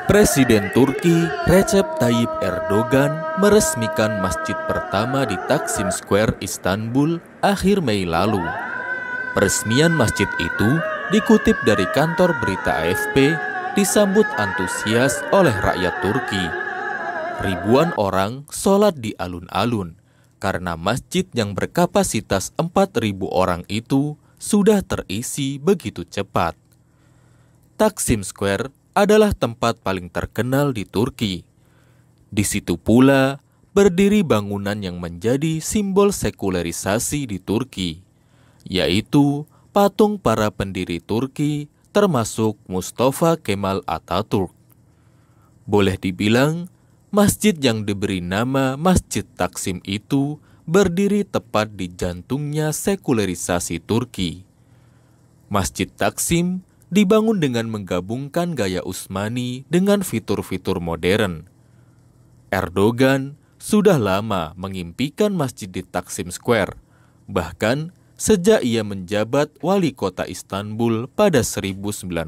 Presiden Turki Recep Tayyip Erdogan meresmikan masjid pertama di Taksim Square, Istanbul, akhir Mei lalu. Peresmian masjid itu dikutip dari kantor berita AFP, disambut antusias oleh rakyat Turki. Ribuan orang sholat di alun-alun karena masjid yang berkapasitas 4.000 orang itu sudah terisi begitu cepat. Taksim Square adalah tempat paling terkenal di Turki. Di situ pula berdiri bangunan yang menjadi simbol sekularisasi di Turki, yaitu patung para pendiri Turki termasuk Mustafa Kemal Atatürk. Boleh dibilang, masjid yang diberi nama Masjid Taksim itu berdiri tepat di jantungnya sekularisasi Turki. Masjid Taksim dibangun dengan menggabungkan gaya Utsmani dengan fitur-fitur modern. Erdogan sudah lama mengimpikan masjid di Taksim Square, bahkan sejak ia menjabat wali kota Istanbul pada 1990.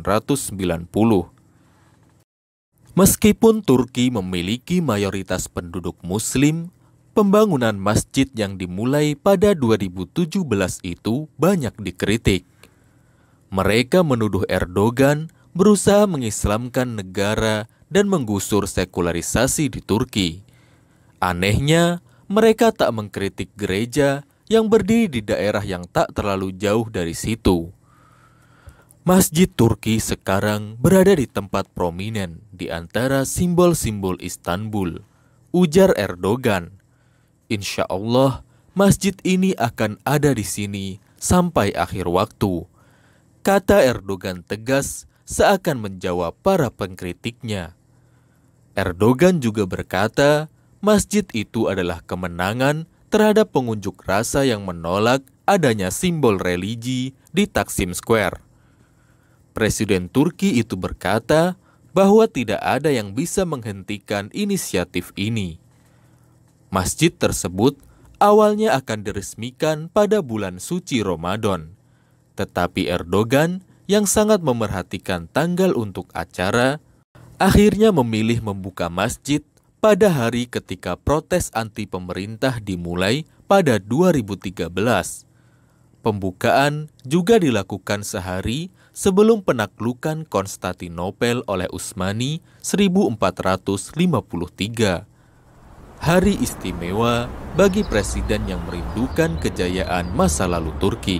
Meskipun Turki memiliki mayoritas penduduk Muslim, pembangunan masjid yang dimulai pada 2017 itu banyak dikritik. Mereka menuduh Erdogan berusaha mengislamkan negara dan menggusur sekularisasi di Turki. Anehnya, mereka tak mengkritik gereja yang berdiri di daerah yang tak terlalu jauh dari situ. Masjid Turki sekarang berada di tempat prominen di antara simbol-simbol Istanbul, ujar Erdogan. Insya Allah, masjid ini akan ada di sini sampai akhir waktu, kata Erdogan tegas seakan menjawab para pengkritiknya. Erdogan juga berkata, masjid itu adalah kemenangan terhadap pengunjuk rasa yang menolak adanya simbol religi di Taksim Square. Presiden Turki itu berkata bahwa tidak ada yang bisa menghentikan inisiatif ini. Masjid tersebut awalnya akan diresmikan pada bulan suci Ramadan. Tetapi Erdogan yang sangat memerhatikan tanggal untuk acara, akhirnya memilih membuka masjid pada hari ketika protes anti pemerintah dimulai pada 2013. Pembukaan juga dilakukan sehari sebelum penaklukan Konstantinopel oleh Utsmani 1453. Hari istimewa bagi presiden yang merindukan kejayaan masa lalu Turki.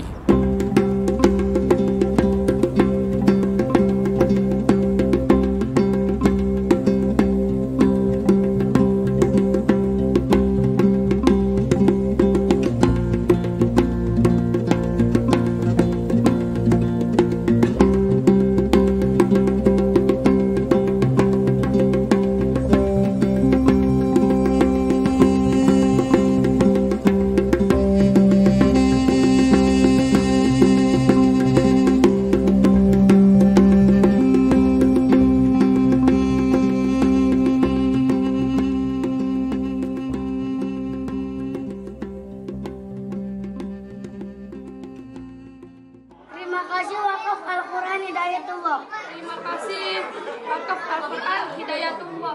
Terima kasih Wakaf Al-Quran Hidayatullah. Terima kasih Wakaf Al-Quran Hidayatullah.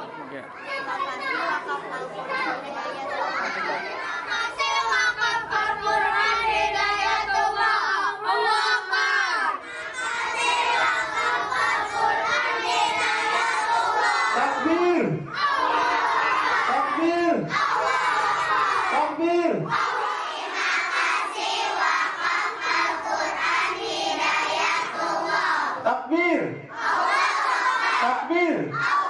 Allah Akbar. Takbir. Takbir. Takbir. Takbir. Takbir.